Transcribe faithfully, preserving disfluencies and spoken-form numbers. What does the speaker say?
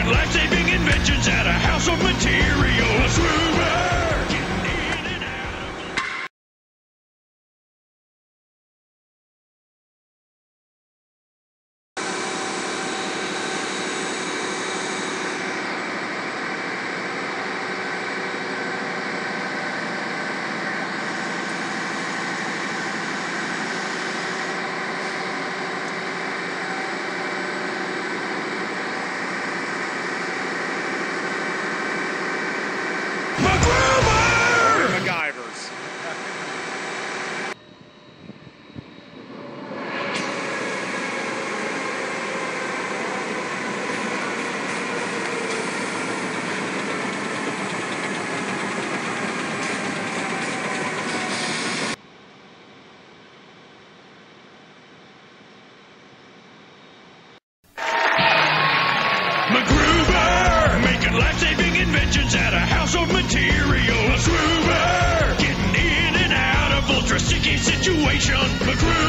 Making life-saving inventions out of household materials. Raver, getting in and out of... MacGyvers. MacGruber, making life-saving inventions out of household materials. Raver, getting in and out of ultra-sticky situations. MacGruber.